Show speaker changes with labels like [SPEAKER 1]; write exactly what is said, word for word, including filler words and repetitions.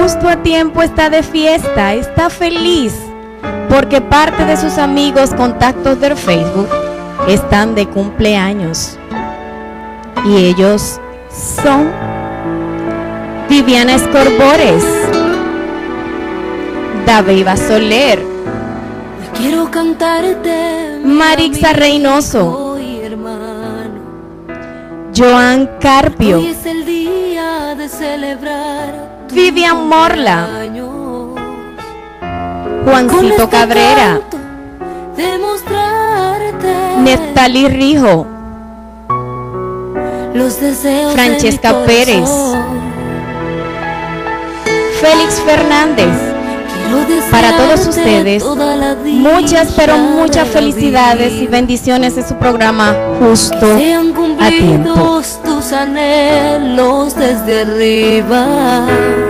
[SPEAKER 1] Justo a Tiempo está de fiesta, está feliz, porque parte de sus amigos contactos del Facebook están de cumpleaños. Y ellos son Viviana Escorbores, Daviva Soler,
[SPEAKER 2] quiero cantarte,
[SPEAKER 1] Marixa Reynoso, Joan Carpio,
[SPEAKER 2] hoy es el día de celebrar
[SPEAKER 1] Vivian Morla, Juancito Cabrera, Neftali Rijo,
[SPEAKER 2] los deseos
[SPEAKER 1] Francesca Pérez, Félix Fernández. Para todos ustedes, muchas pero muchas felicidades y bendiciones en su programa Justo a Tiempo.
[SPEAKER 2] Tus anhelos desde arriba.